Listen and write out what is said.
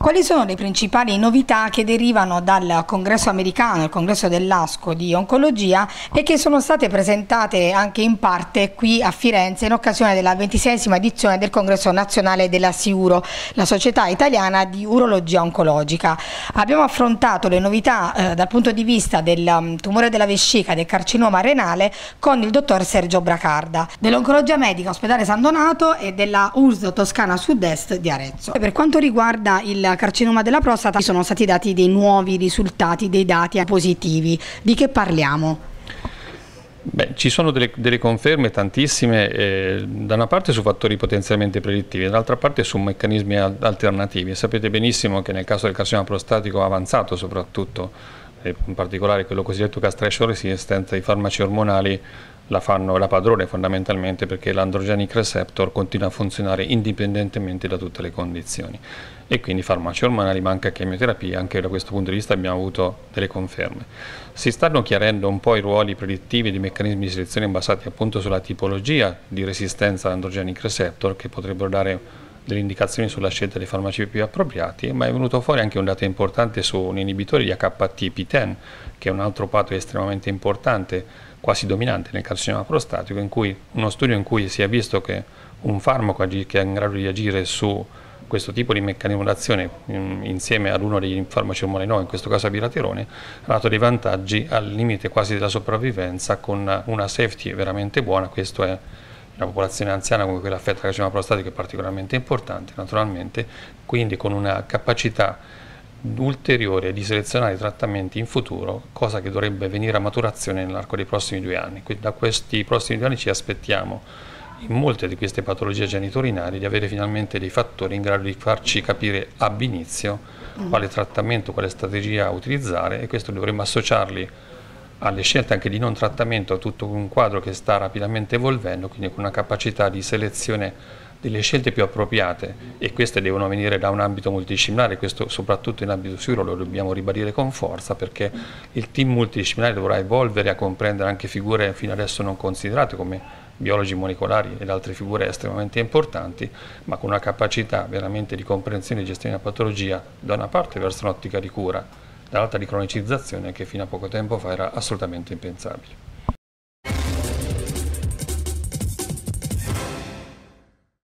Quali sono le principali novità che derivano dal congresso americano, il congresso dell'ASCO di oncologia, e che sono state presentate anche in parte qui a Firenze in occasione della 26esima edizione del congresso nazionale della SIURO, la Società Italiana di Urologia Oncologica? Abbiamo affrontato le novità dal punto di vista del tumore della vescica e del carcinoma renale con il dottor Sergio Bracarda, dell'Oncologia Medica Ospedale San Donato e della USL Toscana Sud-Est di Arezzo. Per quanto riguarda il carcinoma della prostata, sono stati dati dei nuovi risultati, dei dati positivi. Di che parliamo? Beh, ci sono delle conferme tantissime, da una parte su fattori potenzialmente predittivi, dall'altra parte su meccanismi alternativi. Sapete benissimo che nel caso del carcinoma prostatico avanzato soprattutto, in particolare quello cosiddetto castration resistant, i farmaci ormonali la fanno la padrone fondamentalmente, perché l'androgenic receptor continua a funzionare indipendentemente da tutte le condizioni, e quindi farmaci ormonali, ma anche chemioterapia. Anche da questo punto di vista abbiamo avuto delle conferme. Si stanno chiarendo un po' i ruoli predittivi di meccanismi di selezione basati appunto sulla tipologia di resistenza all'androgenic receptor, che potrebbero dare delle indicazioni sulla scelta dei farmaci più appropriati, ma è venuto fuori anche un dato importante su un inibitore di HT-PTEN, che è un altro pathway estremamente importante, quasi dominante nel carcinoma prostatico, in cui uno studio in cui si è visto che un farmaco che è in grado di agire su questo tipo di meccanismo d'azione insieme ad uno dei farmaci ormonali nuovi, in questo caso abiraterone, ha dato dei vantaggi al limite quasi della sopravvivenza, con una safety veramente buona. Questo è una popolazione anziana come quella affetta da carcinoma prostatico, è particolarmente importante naturalmente, quindi con una capacità ulteriore di selezionare trattamenti in futuro, cosa che dovrebbe venire a maturazione nell'arco dei prossimi 2 anni. Quindi da questi prossimi 2 anni ci aspettiamo, in molte di queste patologie genitorinali, di avere finalmente dei fattori in grado di farci capire ab inizio quale trattamento, quale strategia utilizzare, e questo dovremmo associarli alle scelte anche di non trattamento, a tutto un quadro che sta rapidamente evolvendo, quindi con una capacità di selezione delle scelte più appropriate, e queste devono venire da un ambito multidisciplinare. Questo soprattutto in ambito SIURO lo dobbiamo ribadire con forza, perché il team multidisciplinare dovrà evolvere a comprendere anche figure fino adesso non considerate come biologi molecolari ed altre figure estremamente importanti, ma con una capacità veramente di comprensione e gestione della patologia, da una parte verso un'ottica di cura, dall'altra di cronicizzazione, che fino a poco tempo fa era assolutamente impensabile.